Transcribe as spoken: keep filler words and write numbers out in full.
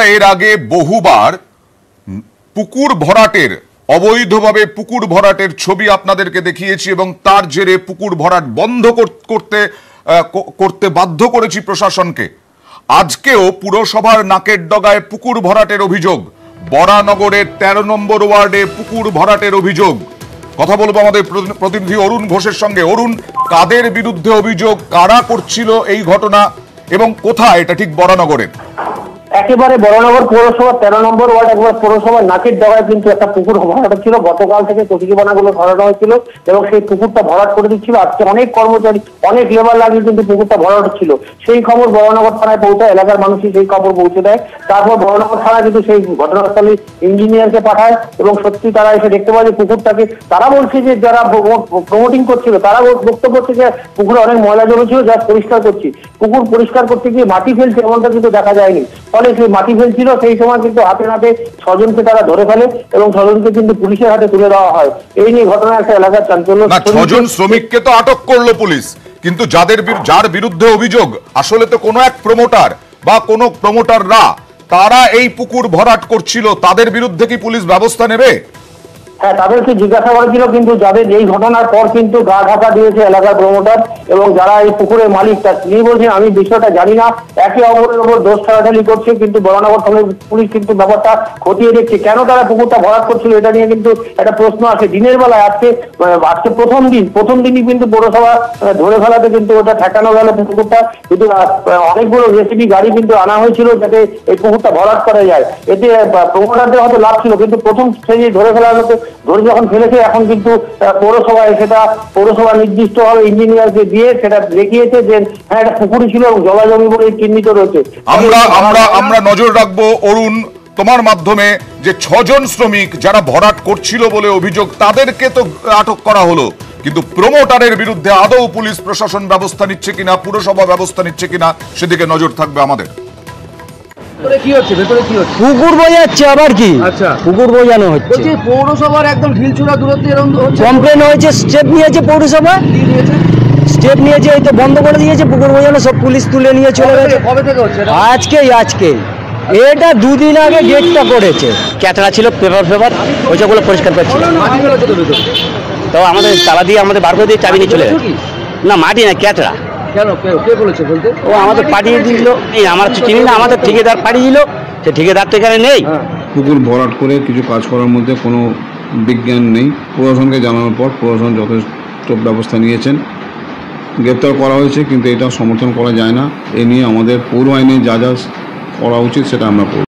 আমরা এর আগে বহুবার পুকুর ভরাটের অবৈধভাবে পুকুর ভরাটের ছবি আপনাদেরকে দেখিয়েছি এবং তার জেরে পুকুর ভরাট বন্ধ করতে করতে বাধ্য করেছি প্রশাসনকে। আজকেও পুরসভার নাকের ডগায় পুকুর ভরাটের অভিযোগ, বরানগরের তেরো নম্বর ওয়ার্ডে পুকুর ভরাটের অভিযোগ। কথা বলবো আমাদের প্রতিনিধি অরুণ ঘোষের সঙ্গে। অরুণ, কাদের বিরুদ্ধে অভিযোগ, কারা করছিল এই ঘটনা এবং কোথায় এটা ঠিক বরানগরের? একেবারে বরানগর পৌরসভা তেরো নম্বর ওয়ার্ড একবার পৌরসভার নাকের ডগায় কিন্তু একটা পুকুর ভরাট ছিল। গতকাল থেকে কচুরিপানাগুলো ভরানো হয়েছিল এবং সেই পুকুরটা ভরাট করে দিচ্ছিল। আজকে অনেক কর্মচারী অনেক লেবার লাগিয়ে কিন্তু পুকুরটা ভরাট ছিল। সেই খবর বরানগর থানায় পৌঁছায়, এলাকার মানুষই সেই খবর পৌঁছে দেয়। তারপর বরানগর থানা কিন্তু সেই ঘটনাস্থলে ইঞ্জিনিয়ারকে পাঠায় এবং সত্যি তারা এসে দেখতে পায় যে পুকুরটাকে, তারা বলছে যে যারা প্রমোটিং করছিল তারা বক্তব্য করছে যে পুকুরে অনেক ময়লা জমেছিল, যা পরিষ্কার করছি। পুকুর পরিষ্কার করতে গিয়ে মাটি ফেলছে এমনটা কিন্তু দেখা যায়নি। ফলে সেই মাটি ফেলছিল, সেই সময় কিন্তু হাতে নাতে ছজনকে তারা ধরে ফেলে এবং ছজনকে কিন্তু পুলিশের হাতে তুলে দেওয়া হয়। এই নিয়ে ঘটনা একটা এলাকার চাঞ্চল্য। ছজন শ্রমিককে তো আটক করলো পুলিশ, কিন্তু যাদের যার বিরুদ্ধে অভিযোগ আসলে তো কোনো এক প্রমোটার বা কোনো প্রমোটাররা তারা এই পুকুর ভরাট করছিল, তাদের বিরুদ্ধে কি পুলিশ ব্যবস্থা নেবে? হ্যাঁ, তাদেরকে জিজ্ঞাসা করেছিল, কিন্তু যাদের এই ঘটনার পর কিন্তু গা ঢাকা দিয়েছে এলাকার প্রমোটার এবং যারা এই পুকুরের মালিক তিনি বলছেন আমি বিষয়টা জানি না, একে অপরের উপর দোষ ঠেলাঠালি করছে। কিন্তু বরানগর থানার পুলিশ কিন্তু ব্যাপারটা খতিয়ে দেখছে, কেন তারা পুকুরটা ভরাট করছিল এটা নিয়ে কিন্তু একটা প্রশ্ন আছে। দিনের বেলায় আজকে আজকে প্রথম দিন প্রথম দিনই কিন্তু পৌরসভা ধরে ফেলাতে কিন্তু ওটা ঠেকানো গেল পুকুরটা। কিন্তু অনেকগুলো জেসিবি গাড়ি কিন্তু আনা হয়েছিল যাতে এই পুকুরটা ভরাট করা যায়। এতে প্রমোটারদের হয়তো লাভ ছিল, কিন্তু প্রথম স্টেজে ধরে ফেলা হতো, ধরে যখন ফেলেছে এখন কিন্তু পৌরসভায় সেটা পৌরসভা নির্দিষ্টভাবে ইঞ্জিনিয়ারকে দিয়ে সেটা দেখিয়েছে যে হ্যাঁ এটা পুকুরি ছিল এবং জলাজমি বলে চিহ্নিত রয়েছে। আমরা আমরা আমরা নজর রাখবো অরুণ তোমার মাধ্যমে যে ছজন শ্রমিক যারা ভরাট করছিল বলে অভিযোগ, তাদেরকে তো আটক করা হলো, কিন্তু প্রমোটারের বিরুদ্ধে আদৌ পুলিশ প্রশাসন ব্যবস্থা নিচ্ছে কিনা, পুরসভা ব্যবস্থা নিচ্ছে কিনা সেদিকে নজর থাকবে আমাদের। পুকুর বোঝাচ্ছে আবার কি? আচ্ছা, পুকুর বোঝানো হচ্ছে। পৌরসভার একদম ঢিলছুড়া দূরত্বে এরকম কমপ্লেন হয়েছে, স্টেপ নিয়েছে পৌরসভা, স্টেপ নিয়েছে, এই তো বন্ধ করে দিয়েছে পুকুর বোঝানো, সব পুলিশ তুলে নিয়ে চলে গেছে। কবে থেকে হচ্ছে? আজকেই আজকেই এটা দুদিন আগে গেটটা করেছে, ক্যাটরা ছিল পেপার পেপার ওইগুলো পরিষ্কার করছিল। তো আমাদের তালা দিয়ে আমাদের বার করে দিয়ে চাবি নিয়ে চলে গেছে। না মাটি না, ক্যাটরা। কেন কে বলেছে বলতে? ও আমাদের পাঠিয়ে দিল, এই আমরা চিনি না, আমাদের ঠিকাদার পাঠিয়ে দিল, সে ঠিকাদার তো এখানে নেই। পুকুর ভরাট করে কিছু কাজ করার মধ্যে কোনো বিজ্ঞান নেই। প্রশাসনকে জানানোর পর প্রশাসন যথেষ্ট ব্যবস্থা নিয়েছেন, গ্রেপ্তার করা হয়েছে, কিন্তু এটা সমর্থন করা যায় না। এ নিয়ে আমাদের পৌর আইনে যা যা করা উচিত সেটা আমরা করব।